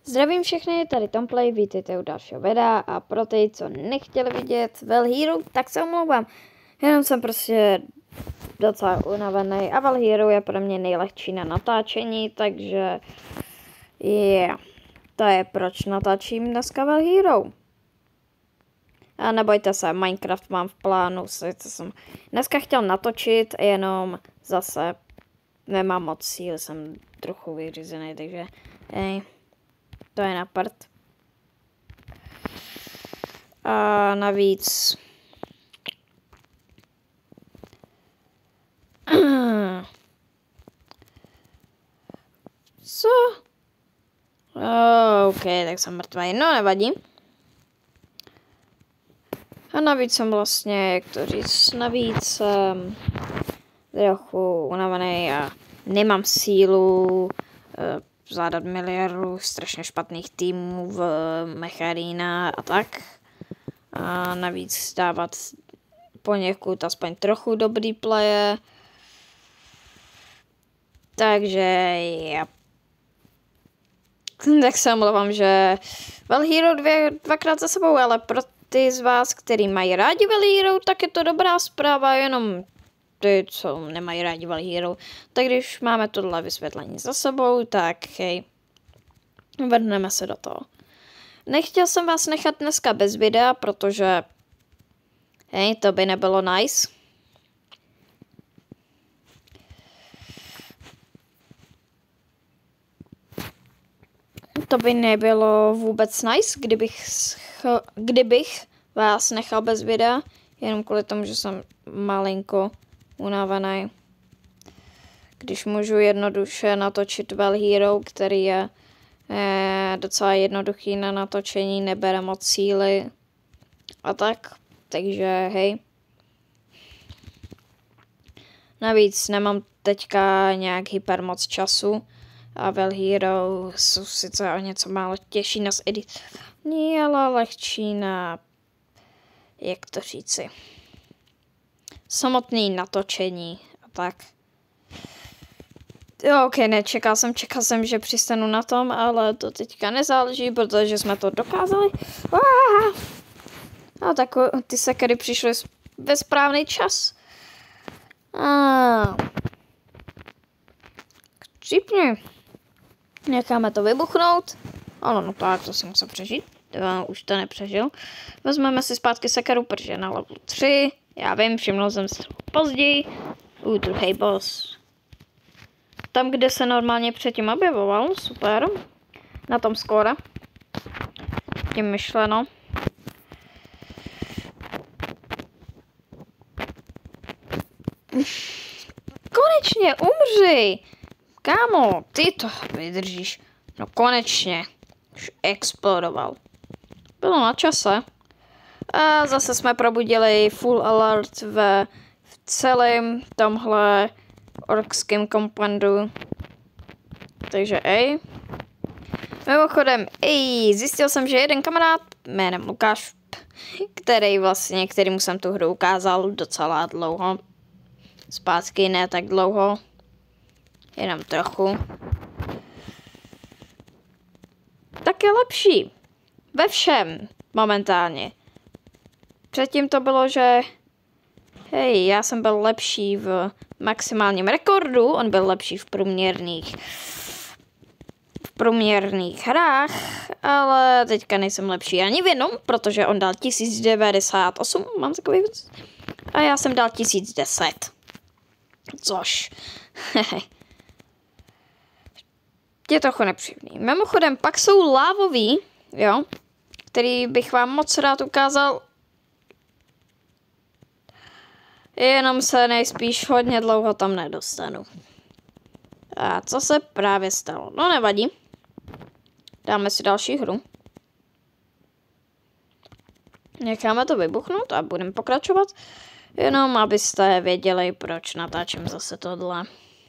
Zdravím všechny, tady Tomplay, vítejte u dalšího videa a pro ty, co nechtěli vidět Well Hero, tak se omlouvám. Jenom jsem prostě docela unavený a Well Hero je pro mě nejlehčí na natáčení, takže to je proč natáčím dneska Well Hero. A nebojte se, Minecraft mám v plánu, sice jsem dneska chtěl natočit, jenom zase nemám moc síl, jsem trochu vyřízený, takže to je na prd. A navíc co? OK, tak jsem mrtvý, no nevadí. A navíc jsem vlastně, jak to říct, navíc trochu unavený a nemám sílu zvládat miliardu strašně špatných týmů v Mecharína a tak. A navíc dávat poněkud aspoň trochu dobrý playe. Takže tak se omlouvám, že Well Hero dvakrát za sebou, ale pro ty z vás, kteří mají rádi Well Hero, tak je to dobrá zpráva, jenom ty, co nemají rádi Well Hero. Tak když máme tohle vysvětlení za sebou, tak hej, vrhneme se do toho. Nechtěl jsem vás nechat dneska bez videa, protože hej, to by nebylo nice. To by nebylo vůbec nice, kdybych vás nechal bez videa, jenom kvůli tomu, že jsem malinko unavený. Když můžu jednoduše natočit Well Hero, který je docela jednoduchý na natočení, nebere moc síly a tak, takže hej. Navíc nemám teďka nějak hyper moc času a Well Hero jsou sice o něco málo těžší na editování, ale lehčí na, jak to říci, samotný natočení a tak. Jo, ok, čekal jsem, že přistanu na tom, ale to teďka nezáleží, protože jsme to dokázali. A tak ty sekery přišly ve správný čas. Křipně. Necháme to vybuchnout. Ano, no tak, to si musel přežít. Už to nepřežil. Vezmeme si zpátky sekeru, protože na level 3. Já vím, všimnul jsem se později. Druhý boss. Tam, kde se normálně předtím objevoval, super. Na tom skóre. Tím myšleno. Konečně umři! Kámo, ty to vydržíš. No konečně. Už explodoval. Bylo na čase. A zase jsme probudili full alert v celém tomhle orkském kompandu. Takže Mimochodem, zjistil jsem, že jeden kamarád jménem Lukáš, kterýmu jsem tu hru ukázal docela dlouho. Zpátky ne tak dlouho. Jenom trochu. Tak je lepší. Ve všem. Momentálně. Předtím to bylo, že já jsem byl lepší v maximálním rekordu, on byl lepší v průměrných hrách, ale teďka nejsem lepší ani v jednom, protože on dal 1098, mám takový věc, a já jsem dal 1010. Což je trochu nepříjemný. Mimochodem, pak jsou lávový, jo, který bych vám moc rád ukázal, jenom se nejspíš hodně dlouho tam nedostanu. A co se právě stalo? No nevadí. Dáme si další hru. Necháme to vybuchnout a budeme pokračovat. Jenom abyste věděli, proč natáčím zase tohle.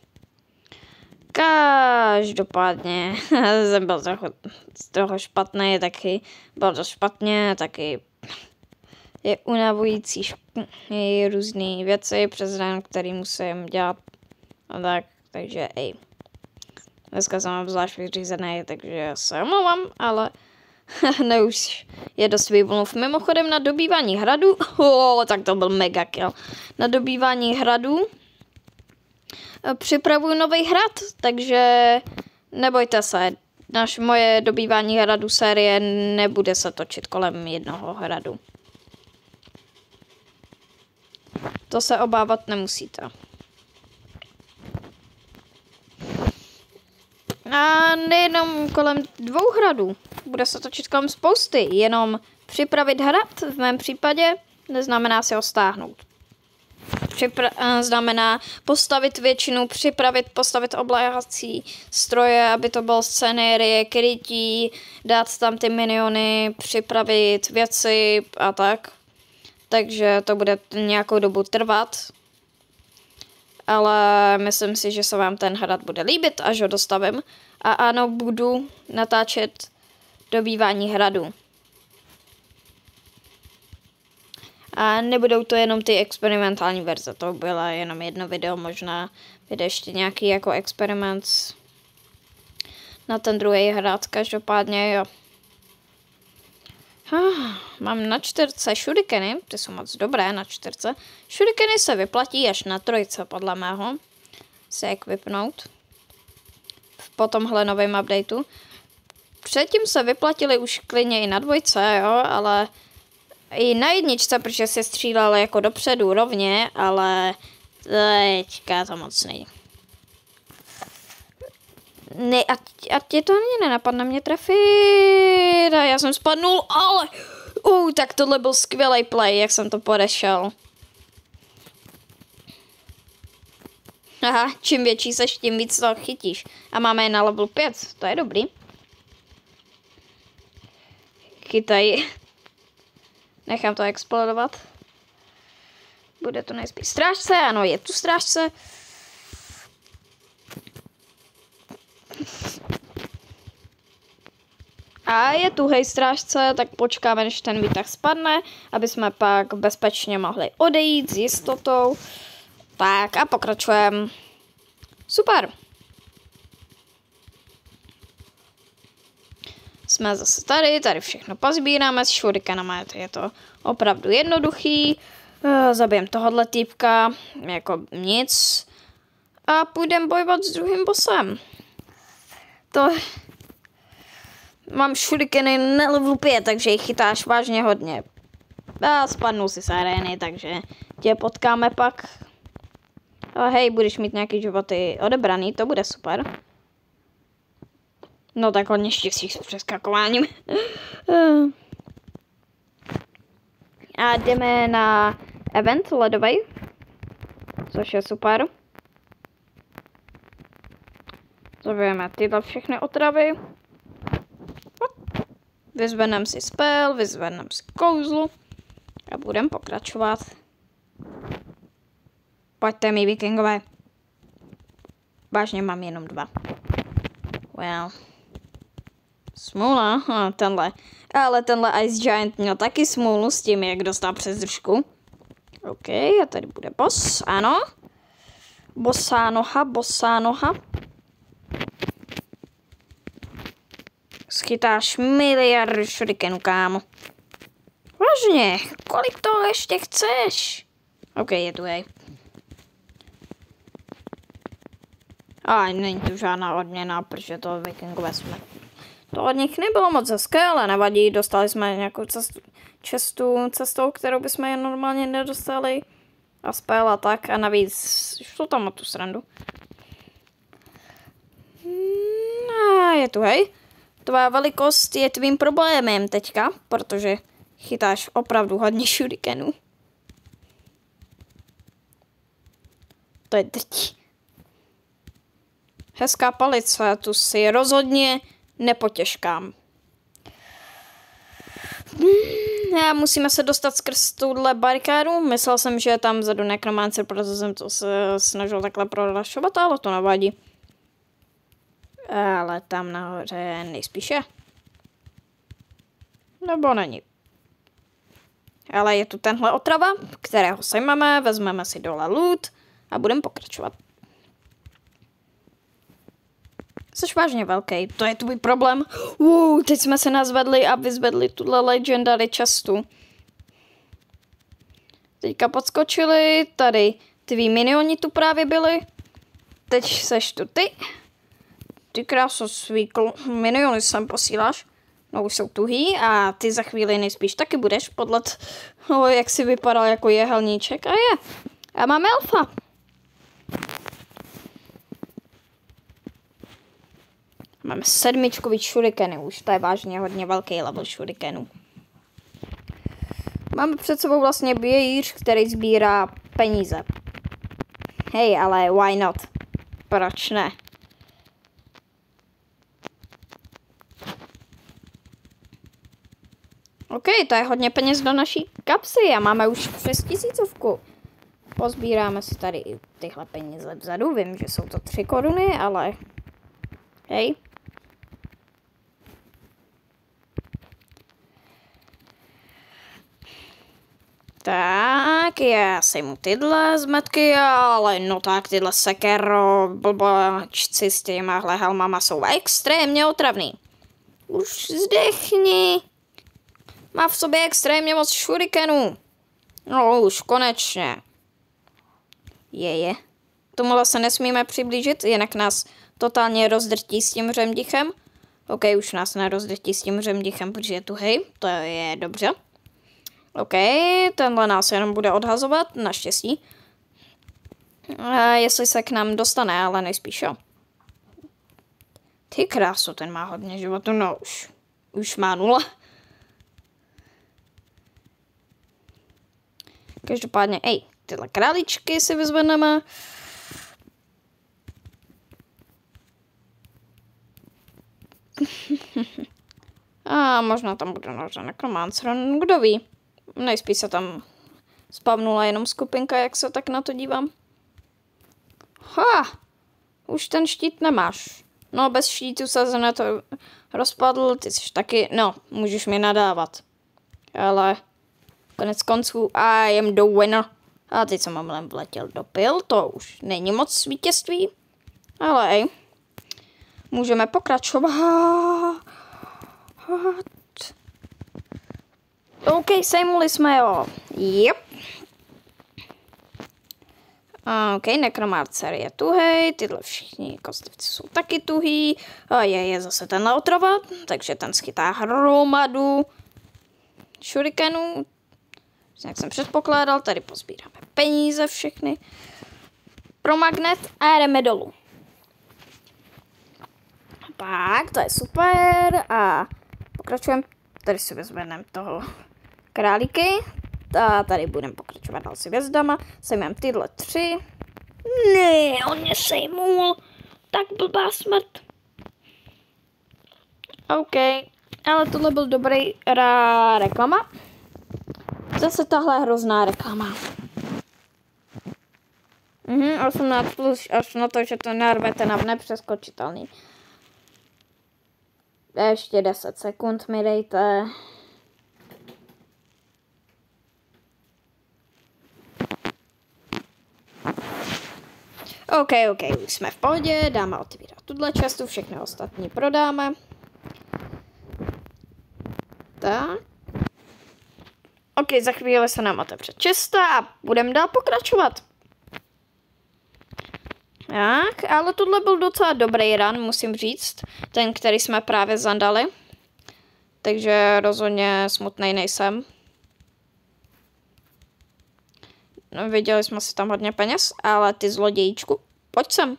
Každopádně jsem byl trochu špatný, taky byl to špatně, taky je unavující různé věci přes den, které musím dělat a tak, takže Dneska jsem zvlášť vyřízený, takže se omlouvám, ale ne už je dost výmluv. Mimochodem na dobývání hradu, tak to byl mega kill. Na dobývání hradu připravuju nový hrad, takže nebojte se. Moje dobývání hradu série nebude se točit kolem jednoho hradu. To se obávat nemusíte. A nejenom kolem 2 hradů. Bude se točit kolem spousty. Jenom připravit hrad v mém případě neznamená si ho stáhnout. Znamená postavit většinu, postavit obléhací stroje, aby to bylo scenérie, krytí, dát tam ty miniony, připravit věci a tak. Takže to bude nějakou dobu trvat. Ale myslím si, že se vám ten hrad bude líbit, až ho dostavím. A ano, budu natáčet dobývání hradu. A nebudou to jenom ty experimentální verze, to bylo jenom jedno video, možná vyjde ještě nějaký jako experiment na ten druhý hrad, každopádně jo. Mám na 4 šurikeny, ty jsou moc dobré na 4. Šurikeny se vyplatí až na 3, podle mého, se equipnout po tomhle novém updateu. Předtím se vyplatili už klidně i na 2, jo, ale i na 1, protože se střílel jako dopředu rovně, ale teďka to moc není. Ne, a tě to ani nenapadne mě trefit. Já jsem spadnul, ale tak tohle byl skvělý play, jak jsem to podešel. Aha, čím větší seš, tím víc to chytíš. A máme je na level 5, to je dobrý. Chytaj. Nechám to explodovat. Bude to nejspíš strážce, ano, je tu strážce. A je tu hej strážce, tak počkáme, než ten výtah spadne, aby jsme pak bezpečně mohli odejít s jistotou. Tak a pokračujeme. Super. Jsme zase tady všechno pozbíráme s šurikenama, je to opravdu jednoduchý. Zabijem tohohle týpka, jako nic. A půjdeme bojovat s druhým bossem. Mám šurikeny na level 5, takže jich chytáš vážně hodně. A spadnu si z arény, takže tě potkáme pak. A hej, budeš mít nějaký životy odebraný, to bude super. No tak hodně štěstí s přeskakováním. A jdeme na event ledový, což je super. Zabijeme tyhle všechny otravy. Vyzvedneme si spell, vyzvedneme si kouzlu a budeme pokračovat. Pojďte mi, vikingové. Vážně mám jenom 2. Well. Smůla, tenhle. Ale tenhle Ice Giant měl taky smůlu s tím, jak dostal přes držku. OK, a tady bude boss, ano. Bossá noha. Schytáš miliardy šurikenů, kámo. Vážně, kolik toho ještě chceš? OK, je tu hej. A není tu žádná odměna, protože to vikingové jsme. To od nich nebylo moc hezké, ale nevadí, dostali jsme nějakou cestou, kterou bychom je normálně nedostali. A spell a tak, a navíc šlo tam o tu srandu. A je tu hej. Tvá velikost je tvým problémem teďka, protože chytáš opravdu hodně šurikenů. To je drtí. Hezká palice, tu si rozhodně nepotěžkám. Já musíme se dostat skrz tuhle barikádu. Myslel jsem, že je tam vzadu nekromancer, protože jsem to se snažil takhle prolašovat, ale to nevadí. Ale tam nahoře nejspíše. Nebo není. Ale je tu tenhle otrava, kterého sejmeme, vezmeme si dole loot a budeme pokračovat. Jsi vážně velký, to je tvůj problém. Teď jsme se nazvedli a vyzvedli tuhle legendary častu. Teďka podskočili, tady tví minioni tu právě byli. Teď seš tu ty. Ty kráso, svý miniony sem posíláš. No už jsou tuhý a ty za chvíli nejspíš taky budeš podle toho, jak si vypadal jako jehelníček. A je. A máme alfa. Máme 7 šurikeny už, to je vážně hodně velký level šurikenů. Máme před sebou vlastně bějíř, který sbírá peníze. Hej, ale why not? Proč ne? OK, to je hodně peněz do naší kapsy a máme už přes 1000. Pozbíráme si tady i tyhle peníze vzadu. Vím, že jsou to 3 koruny, ale hej. Tak, já sejmu tyhle zmetky, ale no tak tyhle sekero, blbočci s těmahle helmama jsou extrémně otravný. Už zdechni. Má v sobě extrémně moc šurikenů. No už konečně. Je. Tomuhle se nesmíme přiblížit, jinak nás totálně rozdrtí s tím řemdichem. OK, už nás nerozdrtí s tím řemdichem, protože je tu hej, to je dobře. OK, tenhle nás jenom bude odhazovat, naštěstí. Jestli se k nám dostane, ale nejspíš jo. Ty krásu, ten má hodně životu, no už má 0. Každopádně, tyhle králíčky si vyzvedneme. A možná tam bude nože nekromancer, kdo ví. Nejspíš se tam spavnula jenom skupinka, jak se tak na to dívám. Už ten štít nemáš. No, bez štítu se na to rozpadl, ty jsi taky, no, můžeš mi nadávat. Ale konec konců, I am the winner. A teď jsem omylem vletěl do pil, to už není moc vítězství. Ale můžeme pokračovat. OK, sejmuli jsme jo. Yep. OK, nekromancer je tuhej, tyhle všichni kostlivci jsou taky tuhý. A je zase tenhle otrova, takže ten schytá hromadu šurikenů. Jak jsem předpokládal, tady pozbíráme peníze všechny pro magnet a jdeme dolů. Tak, to je super a pokračujeme, tady si vezmeme toho králíky a tady budeme pokračovat dál s hvězdama, sejmeme tyhle 3. Ne, on mě sejmul, tak blbá smrt. OK, ale tohle byl dobrý reklama. Zase tahle hrozná reklama. 18 plus až na to, že to narvete na nepřeskočitelný. Ještě 10 sekund mi dejte. OK, už jsme v pohodě, dáme otvírat tuhle častu, všechny ostatní prodáme. Tak. OK, za chvíli se nám otevře česta a budeme dál pokračovat. Tak, ale tohle byl docela dobrý run, musím říct. Ten, který jsme právě zandali. Takže rozhodně smutnej nejsem. No, viděli jsme si tam hodně peněz, ale ty zlodějíčku, pojď sem.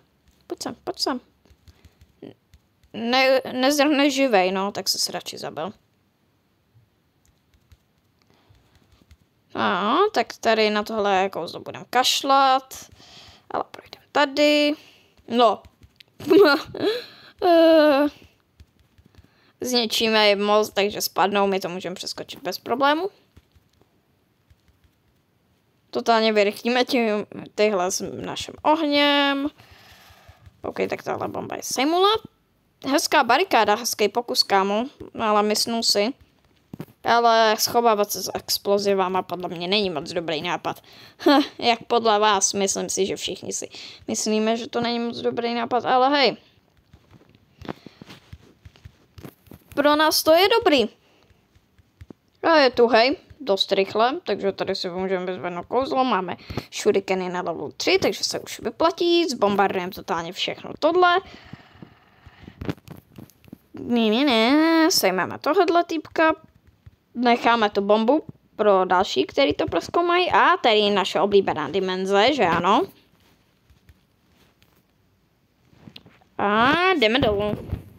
Nezdrhneš živej, no, tak se radši zabil. No, tak tady na tohle kouzlo budeme kašlat. Ale projdeme tady. No. Zničíme je moc, takže spadnou, my to můžeme přeskočit bez problému. Totálně vyrychlíme tyhle s naším ohněm. OK, tak tahle bomba je sejmula. Hezká barikáda, hezký pokus, kámo, ale mysnul si. Ale schovávat se s explozivama podle mě není moc dobrý nápad. Jak podle vás, myslím si, že všichni si myslíme, že to není moc dobrý nápad, ale hej. pro nás to je dobrý. A je tuhej, dost rychle, takže tady si můžeme vyzvednout kouzlo. Máme šurikeny na level 3, takže se už vyplatí. Zbombardujeme totálně všechno tohle. Sejmeme tohle týpka. Necháme tu bombu pro další, který to prozkoumají. A tady je naše oblíbená dimenze, že ano. A jdeme dolů.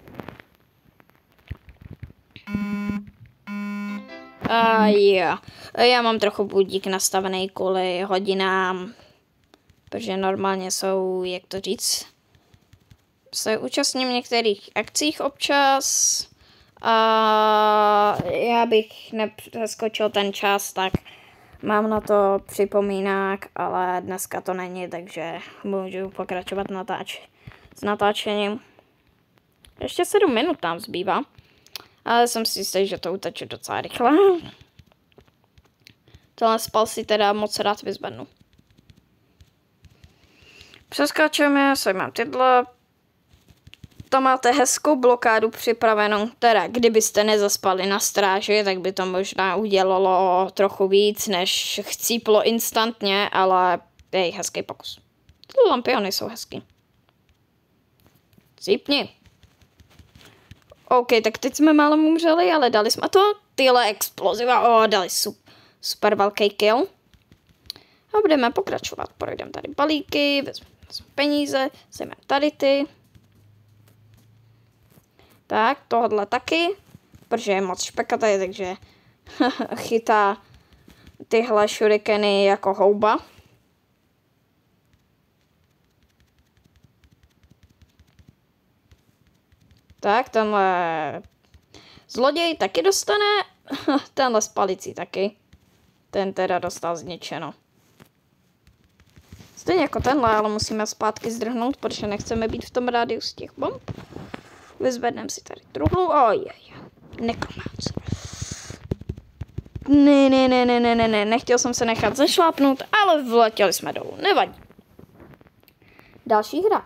A jo. Já mám trochu budík nastavený kvůli hodinám, protože normálně jsou, jak to říct, se účastním některých akcích občas a já bych nepřeskočil ten čas, tak mám na to připomínák, ale dneska to není, takže můžu pokračovat s natáčením. Ještě 7 minut nám zbývá, ale jsem si jistý, že to uteče docela rychle. Tohle spal si teda moc rád vyzvednu. Přeskáčeme, sem mám tyhle. Tam máte hezkou blokádu připravenou, teda kdybyste nezaspali na stráži, tak by to možná udělalo trochu víc, než chcíplo instantně, ale je hezký pokus. Tyhle lampiony jsou hezký. Cípni. OK, tak teď jsme málo umřeli, ale dali jsme to. Tyhle exploziva, dali super velký kill. A budeme pokračovat. Projdeme tady balíky, vezmeme peníze, vezmeme tady ty. Tak, tohle taky, protože je moc špekatý, takže chytá tyhle šurikeny jako houba. Tak, tenhle zloděj taky dostane, tenhle spalicí taky. Ten teda dostal zničeno. Stejně jako tenhle, ale musíme zpátky zdrhnout, protože nechceme být v tom rádiu z těch bomb. Vyzvedneme si tady truhlu. Nekrománce. Ne, nechtěl jsem se nechat zašlápnout, ale vletěli jsme dolů. Nevadí. Další hra.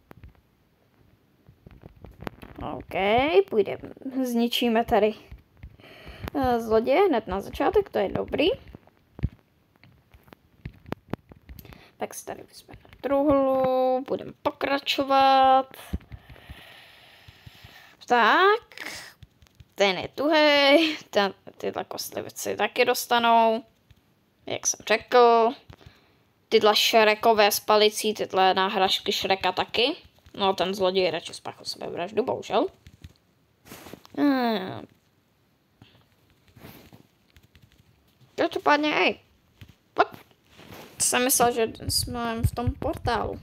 OK, půjdeme. Zničíme tady zloděje hned na začátek, to je dobrý. Tak si tady vyzvedneme truhlu, budeme pokračovat. Tak, ten je tuhej, tyhle kostlivici taky dostanou, jak jsem řekl. Tyhle šrekové spalicí, tyhle náhražky Šreka taky. No ten zloděj radši spáchal sebevraždu, bohužel. Každopádně, jsem myslel, že jsme v tom portálu.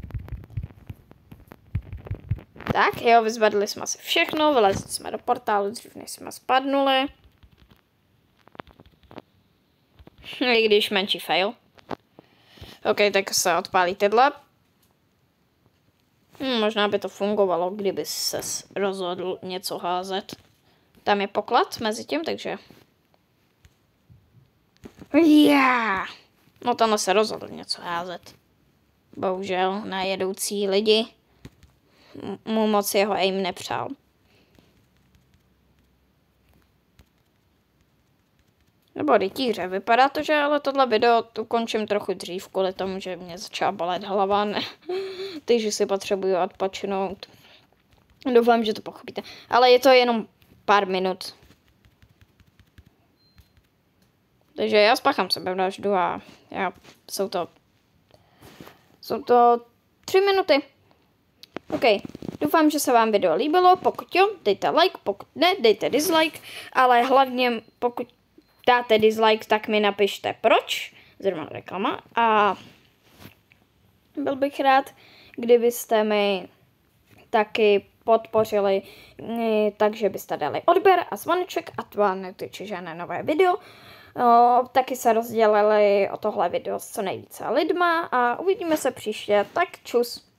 Tak, jo, vyzvedli jsme si všechno, vylezli jsme do portálu, dřív než jsme spadnuli. I když menší fail. OK, tak se odpálí tyhle. Možná by to fungovalo, kdyby ses rozhodl něco házet. Tam je poklad mezi tím, takže... No tam se rozhodl něco házet. Bohužel na jedoucí lidi mu moc jeho aim nepřál. Nebo rytíře, vypadá to, že ale tohle video ukončím trochu dřív, kvůli tomu, že mě začala bolet hlava, ne. Takže si potřebuju odpočinout. Doufám, že to pochopíte. Ale je to jenom pár minut. Takže já spáchám sebevraždu a jsou to 3 minuty. OK, doufám, že se vám video líbilo, pokud jo, dejte like, pokud ne, dejte dislike, ale hlavně pokud dáte dislike, tak mi napište proč, zrovna reklama, a byl bych rád, kdybyste mi taky podpořili, takže byste dali odběr a zvoneček a to vám netyčí žádné nové video. Taky se rozdělili o tohle video s co nejvíce lidma a uvidíme se příště, tak čus.